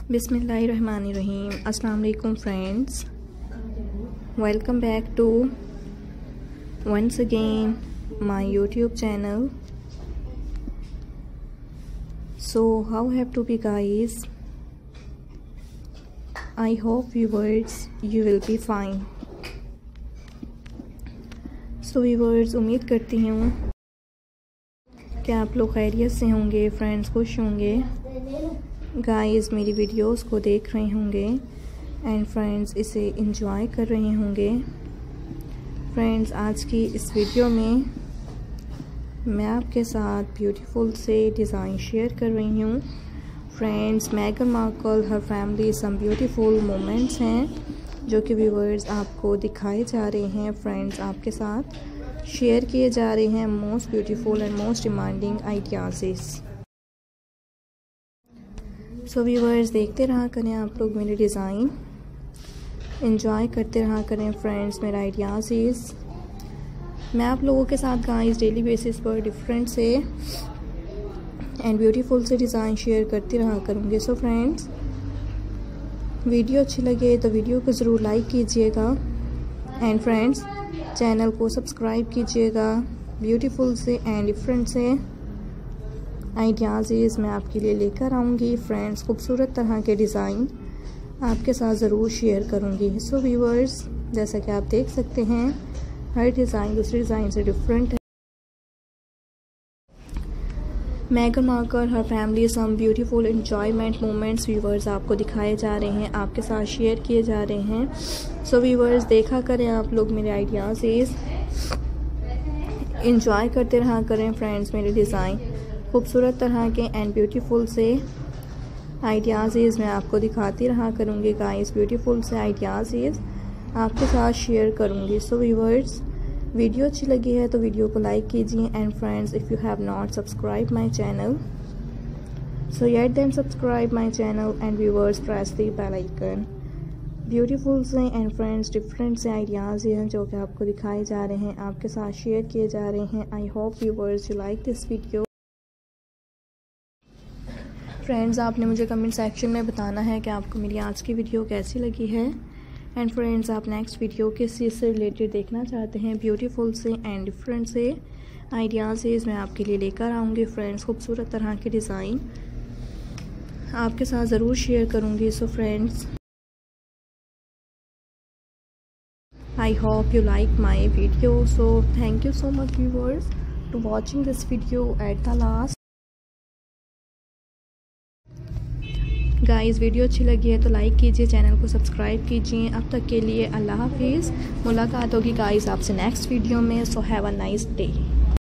बिस्मिल्लाहिर्रहमानिर्रहीम। अस्सलाम वालेकुम friends, welcome back to once again my YouTube channel. So how have to be guys? I hope viewers you will be fine. So viewers, उम्मीद करती हूँ कि आप लोग खैरियत से होंगे, फ्रेंड्स खुश होंगे, गाइस मेरी वीडियोस को देख रहे होंगे एंड फ्रेंड्स इसे एंजॉय कर रहे होंगे। फ्रेंड्स आज की इस वीडियो में मैं आपके साथ ब्यूटीफुल से डिज़ाइन शेयर कर रही हूँ। फ्रेंड्स मेगन Markle her family some beautiful moments हैं जो कि व्यूअर्स आपको दिखाए जा रहे हैं, फ्रेंड्स आपके साथ शेयर किए जा रहे हैं most beautiful and most demanding ideas. So viewers देखते रहा करें आप लोग मेरे डिज़ाइन, एंजॉय करते रहा करें फ्रेंड्स मेरा आइडियाज़। मैं आप लोगों के साथ गाइस डेली बेसिस पर डिफरेंट से एंड ब्यूटीफुल से डिज़ाइन शेयर करती रहा करूँगी। सो फ्रेंड्स वीडियो अच्छी लगे तो वीडियो को ज़रूर लाइक कीजिएगा एंड फ्रेंड्स चैनल को सब्सक्राइब कीजिएगा। ब्यूटीफुल से एंड डिफरेंट से आइडियाज़ मैं आपके लिए लेकर आऊँगी। फ्रेंड्स खूबसूरत तरह के डिज़ाइन आपके साथ ज़रूर शेयर करूँगी। सो व्यूअर्स जैसा कि आप देख सकते हैं हर डिज़ाइन दूसरे डिज़ाइन से डिफरेंट है। मेगन Markle her family some beautiful enjoyment moments viewers आपको दिखाए जा रहे हैं, आपके साथ शेयर किए जा रहे हैं। सो व्यूअर्स देखा करें आप लोग मेरे आइडियाज़, एंजॉय करते रहा करें फ्रेंड्स मेरे डिज़ाइन खूबसूरत तरह के एंड ब्यूटीफुल से आइडियाज़ मैं आपको दिखाती रहा करूँगी। गाइस ब्यूटीफुल से आइडियाज़ आपके साथ शेयर करूँगी। सो व्यूअर्स वीडियो अच्छी लगी है तो वीडियो को लाइक कीजिए and friends if you have not subscribe my channel so yet then subscribe my channel and viewers press the bell icon. Beautiful से एंड फ्रेंड्स डिफरेंट से ideas हैं जो कि आपको दिखाए जा रहे हैं, आपके साथ शेयर किए जा रहे हैं। I hope viewers you like this video. Friends आपने मुझे कमेंट सेक्शन में बताना है कि आपको मेरी आज की वीडियो कैसी लगी है एंड फ्रेंड्स आप नेक्स्ट वीडियो किस चीज़ से रिलेटेड देखना चाहते हैं। ब्यूटीफुल से एंड डिफरेंट से आइडियाज़ मैं आपके लिए लेकर आऊँगी। फ्रेंड्स खूबसूरत तरह के डिज़ाइन आपके साथ ज़रूर शेयर करूँगी। So friends I hope you like my video. So thank you so much viewers to watching this video at the last. Guys video अच्छी लगी है तो लाइक कीजिए, चैनल को सब्सक्राइब कीजिए। अब तक के लिए अल्लाह हाफिज़। मुलाकात होगी गाइस आपसे नेक्स्ट वीडियो में। So have a nice day.